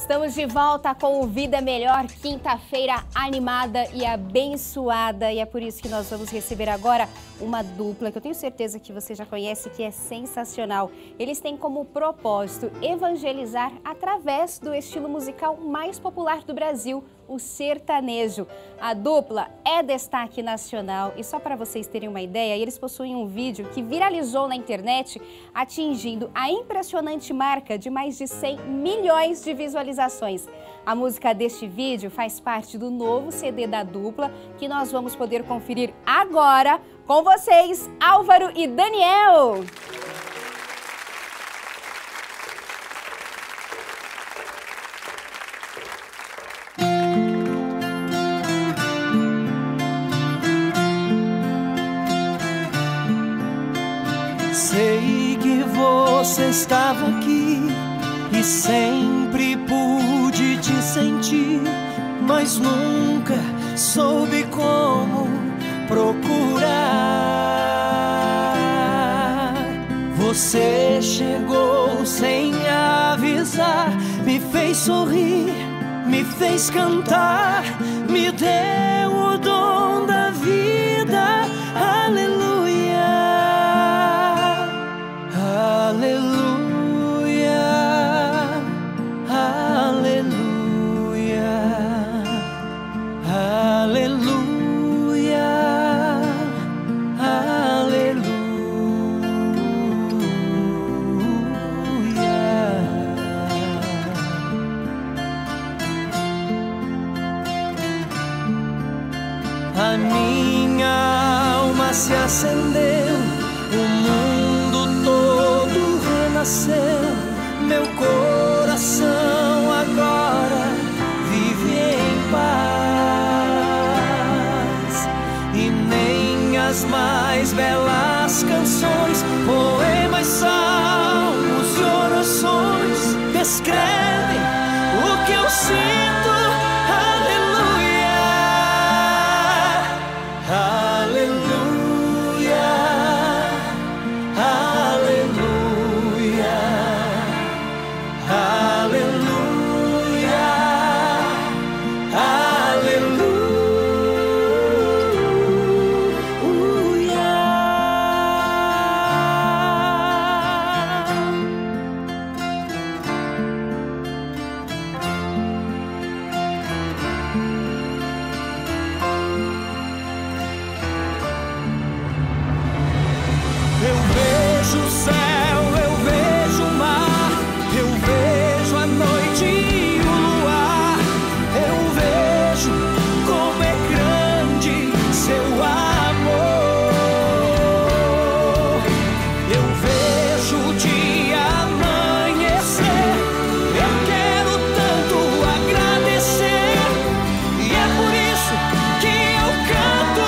Estamos de volta com o Vida Melhor, quinta-feira animada e abençoada. E é por isso que nós vamos receber agora uma dupla que eu tenho certeza que você já conhece, que é sensacional. Eles têm como propósito evangelizar através do estilo musical mais popular do Brasil, o sertanejo. A dupla é destaque nacional e só para vocês terem uma ideia, eles possuem um vídeo que viralizou na internet, atingindo a impressionante marca de mais de 100 milhões de visualizações. A música deste vídeo faz parte do novo CD da dupla, que nós vamos poder conferir agora com vocês, Álvaro e Daniel. Sei que você estava aqui e sempre pude te sentir, mas nunca soube como procurar. Você chegou sem avisar, me fez sorrir, me fez cantar, me deu o dom da vida. Aleluia. Aleluia, aleluia, aleluia, aleluia. A minha alma se acendeu, o mundo todo renasceu, meu coração agora vive em paz. E nem as mais belas canções, poemas, salmos e orações descrevem o que eu sinto. Aleluia, aleluia, aleluia, aleluia, eu vejo o céu, eu vejo o mar, eu vejo a noite e o luar, eu vejo como é grande seu amor. Eu vejo o dia amanhecer, eu quero tanto agradecer, e é por isso que eu canto.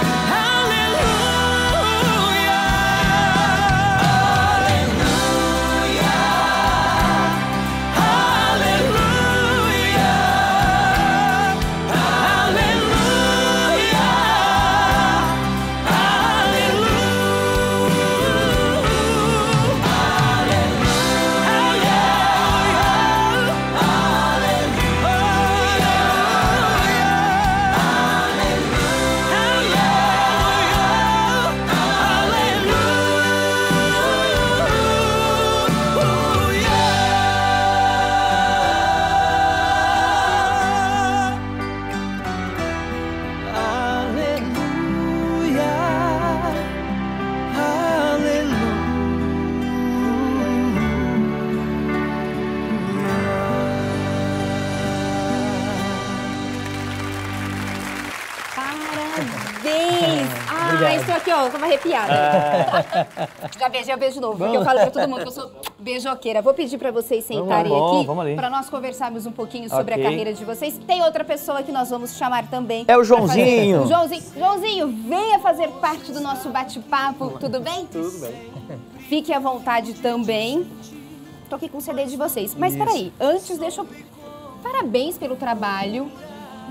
Parabéns! Ah, estou aqui, ó, eu tava arrepiada. Já beijei o beijo novo, porque eu falo pra todo mundo que eu sou beijoqueira. Vou pedir pra vocês sentarem aqui, pra nós conversarmos um pouquinho sobre a carreira de vocês. Tem outra pessoa que nós vamos chamar também. É o Joãozinho. O Joãozinho. Joãozinho, venha fazer parte do nosso bate-papo, tudo bem? Tudo bem. Fique à vontade também. Tô aqui com o CD de vocês. Mas peraí, antes deixa eu... Parabéns pelo trabalho.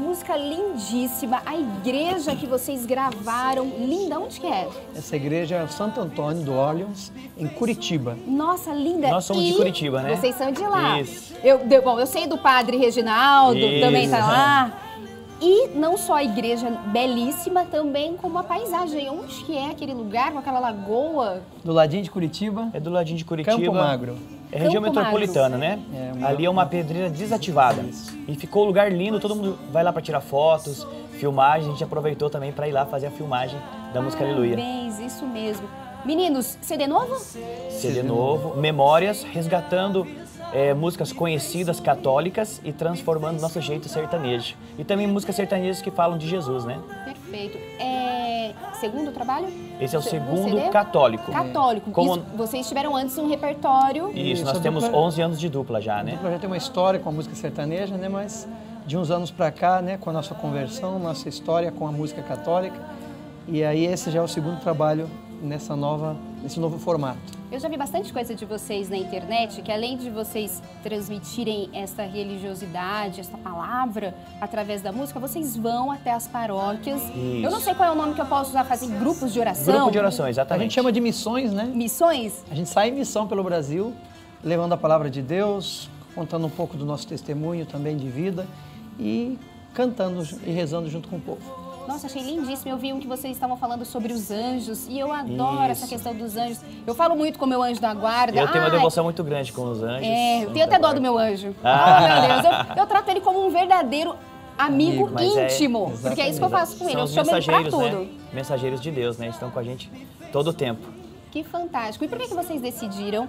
música lindíssima, a igreja que vocês gravaram, linda, onde que é? Essa igreja é Santo Antônio do Orleans, em Curitiba. Nossa, linda. Nós somos de Curitiba, né? Vocês são de lá. Isso. Bom, eu sei do padre Reginaldo, Isso. também tá lá. E não só a igreja belíssima, também como a paisagem. Onde que é aquele lugar com aquela lagoa? Do ladinho de Curitiba. É do ladinho de Curitiba. Campo Magro. É região Campo metropolitana, né? Ali é uma pedreira desativada. E ficou um lugar lindo, todo mundo vai lá para tirar fotos, filmagem. A gente aproveitou também para ir lá fazer a filmagem da música Aleluia. Parabéns, isso mesmo. Meninos, CD novo? CD novo, Memórias, resgatando músicas conhecidas católicas e transformando nosso jeito sertanejo. E também músicas sertanejas que falam de Jesus, né? Perfeito. Segundo trabalho? Esse é o segundo CD? católico. Católico. Como... Isso, vocês tiveram antes um repertório. Isso, nós a temos dupla- 11 anos de dupla já, né? A dupla já tem uma história com a música sertaneja, né? Mas de uns anos para cá, né? Com a nossa conversão, nossa história com a música católica. E aí esse já é o segundo trabalho nesse novo formato. Eu já vi bastante coisa de vocês na internet, que além de vocês transmitirem essa religiosidade, essa palavra através da música, vocês vão até as paróquias. Isso. Eu não sei qual é o nome que eu posso usar, fazer grupos de oração. Grupo de oração, A exatamente. gente chama de missões, né? Missões? A gente sai em missão pelo Brasil, levando a palavra de Deus, contando um pouco do nosso testemunho também de vida e cantando e rezando junto com o povo. Nossa, achei lindíssimo. Eu vi um que vocês estavam falando sobre os anjos e eu adoro essa Isso. questão dos anjos. Eu falo muito com o meu anjo da guarda. Eu tenho uma Ai, devoção muito grande com os anjos. eu tenho até dó do meu anjo. Ah. Oh, meu Deus. Eu trato ele como um verdadeiro amigo Mas íntimo. Porque é isso que eu faço com ele. São Eu os chamo ele pra mensageiros, tudo. né? Mensageiros de Deus, né? Estão com a gente todo o tempo. Que fantástico. E por que vocês decidiram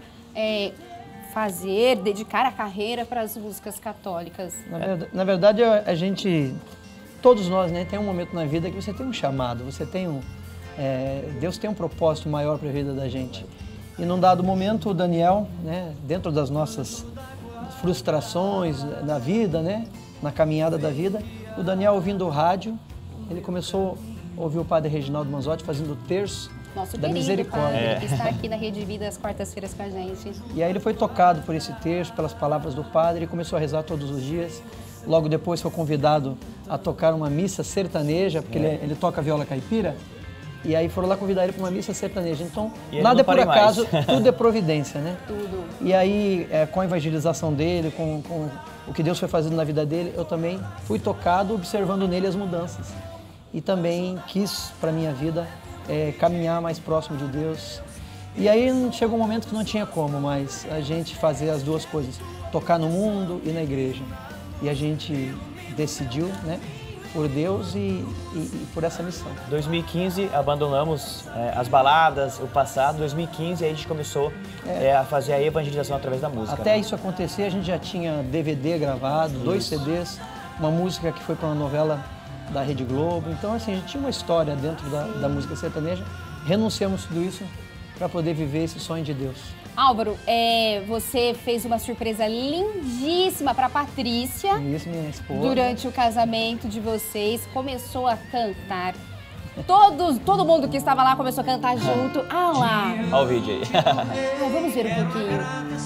dedicar a carreira para as músicas católicas? Na verdade, a gente, todos nós, né, tem um momento na vida que você tem um chamado, você tem Deus tem um propósito maior para a vida da gente. E num dado momento, o Daniel, né, dentro das nossas frustrações da vida, né, na caminhada da vida, o Daniel ouvindo o rádio, ele começou a ouvir o padre Reginaldo Manzotti fazendo o terço Nosso da querido misericórdia. padre, que está aqui na Rede Vida às quartas-feiras com a gente. E aí ele foi tocado por esse terço, pelas palavras do padre, e começou a rezar todos os dias. Logo depois foi convidado a tocar uma missa sertaneja, porque ele toca viola caipira. E aí foram lá convidar ele para uma missa sertaneja. Então, E ele nada não é por para mais. acaso, tudo é providência, né? Tudo. E aí, com a evangelização dele, com o que Deus foi fazendo na vida dele, eu também fui tocado, observando nele as mudanças. E também quis, para a minha vida, caminhar mais próximo de Deus. E aí chegou um momento que não tinha como mais a gente fazer as duas coisas, tocar no mundo e na igreja. E a gente decidiu, né, por Deus e por essa missão. 2015 abandonamos as baladas, o passado. 2015 aí a gente começou a fazer a evangelização através da música. Até isso acontecer, a gente já tinha DVD gravado, 2 CDs, uma música que foi para uma novela da Rede Globo. Então, assim, a gente tinha uma história dentro da música sertaneja. Renunciamos tudo isso para poder viver esse sonho de Deus. Álvaro, você fez uma surpresa lindíssima para Patrícia. Isso, minha esposa. Durante o casamento de vocês, começou a cantar. Todo mundo que estava lá começou a cantar junto. Ah lá! Olha o vídeo aí. Vamos ver um pouquinho.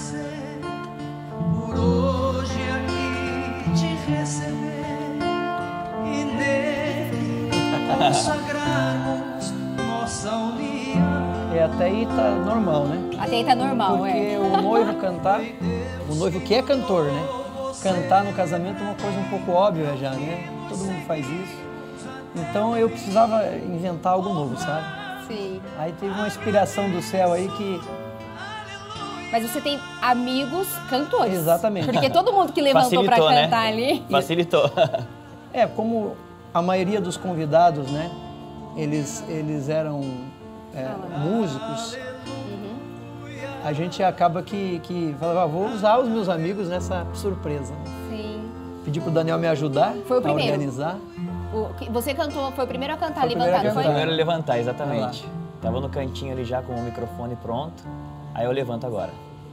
Por hoje aqui te receber e nele consagrarmos nossa união. Até aí tá normal, né? Até aí tá normal, Porque o noivo cantar, o noivo que é cantor, né? Cantar no casamento é uma coisa um pouco óbvia já, né? Todo mundo faz isso. Então eu precisava inventar algo novo, sabe? Sim. Aí teve uma inspiração do céu aí que... Mas você tem amigos cantores. Exatamente. Porque todo mundo que levantou para Facilitou, cantar né? ali... Facilitou. Como a maioria dos convidados, né? Eles eram músicos. A gente acaba que falava, vou usar os meus amigos nessa surpresa. Sim. Pedi pro Daniel me ajudar Foi o a primeiro. organizar. Você cantou, foi o primeiro a cantar, Foi o primeiro levantar, a não foi? cantar. Primeiro levantar, Vai exatamente. lá. Tava no cantinho ali já com o microfone pronto. Aí eu levanto agora.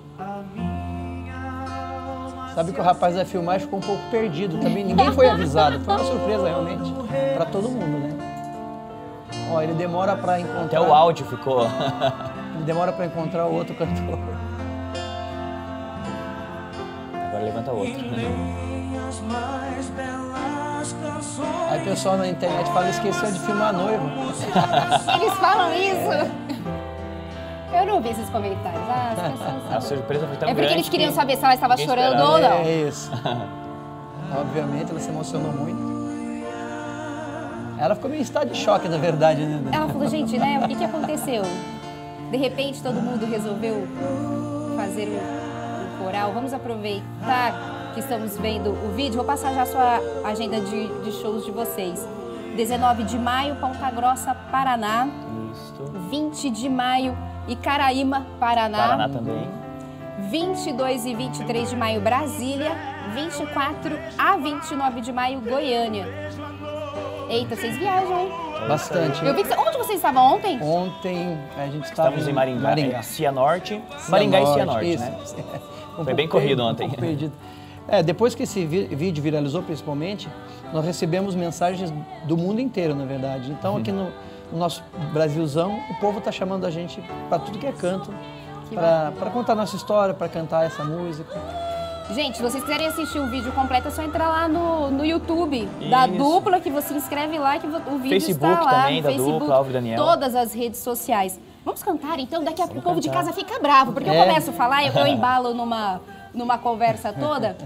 Sabe que o rapaz da filmagem ficou um pouco perdido também. Ninguém foi avisado. Foi uma surpresa realmente para todo mundo, né? Ó, ele demora para encontrar. Até o áudio ficou. Ele demora para encontrar o outro cantor. Agora levanta outro. Aí o pessoal na internet fala, esqueceu de filmar a noiva. Eles falam isso? Eu não vi esses comentários. As pessoas... A surpresa foi tão grande. É porque eles queriam saber se ela estava ninguém chorando esperava. ou não. É isso. Obviamente, ela se emocionou muito. Ela ficou meio em estado de choque, na verdade, né? Ela falou, gente, né, o que que aconteceu? De repente, todo mundo resolveu fazer um coral. Vamos aproveitar que estamos vendo o vídeo. Vou passar já a sua agenda de shows de vocês. 19 de maio, Ponta Grossa, Paraná. Isso. 20 de maio, Icaraíma, Paraná. Paraná também. 22 e 23 de maio, Brasília. 24 a 29 de maio, Goiânia. Eita, vocês viajam, hein? Bastante. Eu vi que onde vocês estavam ontem? Ontem a gente estava Estávamos em Maringá. Cianorte. Maringá e Cianorte, isso. né? Um Foi bem pouco corrido ontem. Um pouco perdido. Depois que esse vídeo viralizou, principalmente, nós recebemos mensagens do mundo inteiro, na verdade. Então, aqui no nosso Brasilzão, o povo está chamando a gente para tudo que é canto, para contar nossa história, para cantar essa música. Gente, se vocês quiserem assistir o vídeo completo, é só entrar lá no YouTube da Isso. Dupla, que você inscreve lá, que o vídeo Facebook está lá. também, da Dupla, Álvaro e Daniel. Todas as redes sociais. Vamos cantar, então? Daqui a pouco o povo de cantar. casa fica bravo, porque eu começo a falar, eu embalo numa conversa toda.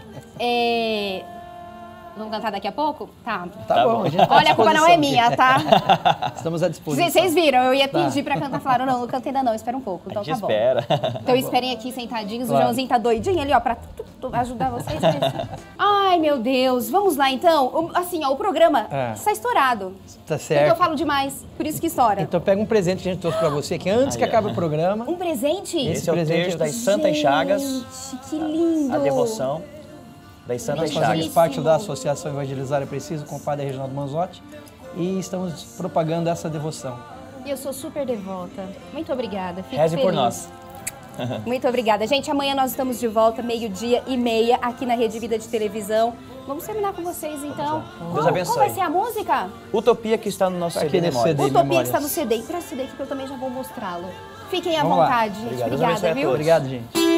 Vamos cantar daqui a pouco? Tá. Tá bom, a gente tá à Olha, a culpa não é disposição minha, aqui. tá? Estamos à disposição. Vocês viram, eu ia pedir pra cantar, falaram, não canta ainda não, espera um pouco, então A gente tá bom. espera. Então esperem aqui sentadinhos, Claro. o Joãozinho tá doidinho ali, ó, pra ajudar vocês. Ai, meu Deus, vamos lá então. Assim, ó, o programa está estourado. Tá Porque eu certo. falo demais, por isso que estoura. Então pega um presente que a gente trouxe para você aqui antes que acabe o programa. Um presente? Esse é o presente terço é- das Santas Chagas, Gente, que lindo. a devoção das Santas Nós Chagas. fazemos Chagas. parte da Associação Evangelizar é Preciso com o padre Reginaldo Manzotti e estamos propagando essa devoção. E eu sou super devota. Muito obrigada, fico Reze feliz. por nós. Muito obrigada. Gente, amanhã nós estamos de volta, 12:30, aqui na Rede Vida de Televisão. Vamos terminar com vocês, então. Deus abençoe. Qual vai ser a música? Utopia que está no nosso Aqui CD nesse Memórias. CD. Utopia que Memórias. está no CD. Empresta o CD aqui que eu também já vou mostrá-lo. Fiquem à Vamos lá. vontade, gente. Obrigado. Deus Obrigada, abençoe a viu? todos. Obrigado, gente.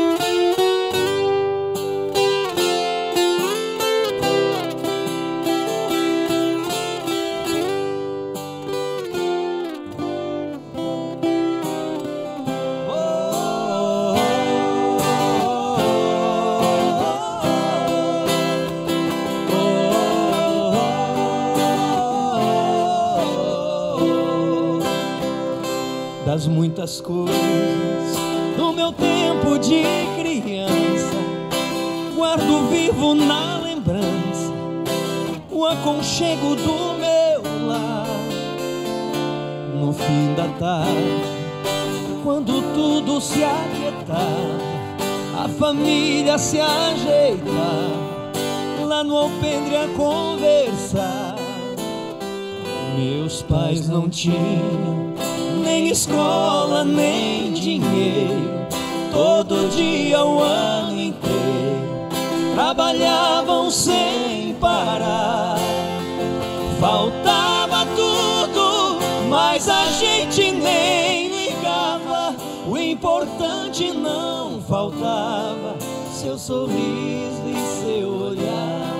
Das muitas coisas do meu tempo de criança, guardo vivo na lembrança o aconchego do meu lar. No fim da tarde, quando tudo se aquietar, a família se ajeitar, lá no alpendre a conversar. Meus pais não tinham nem escola, nem dinheiro. Todo dia, o ano inteiro, trabalhavam sem parar. Faltava tudo, mas a gente nem ligava. O importante não faltava, seu sorriso e seu olhar.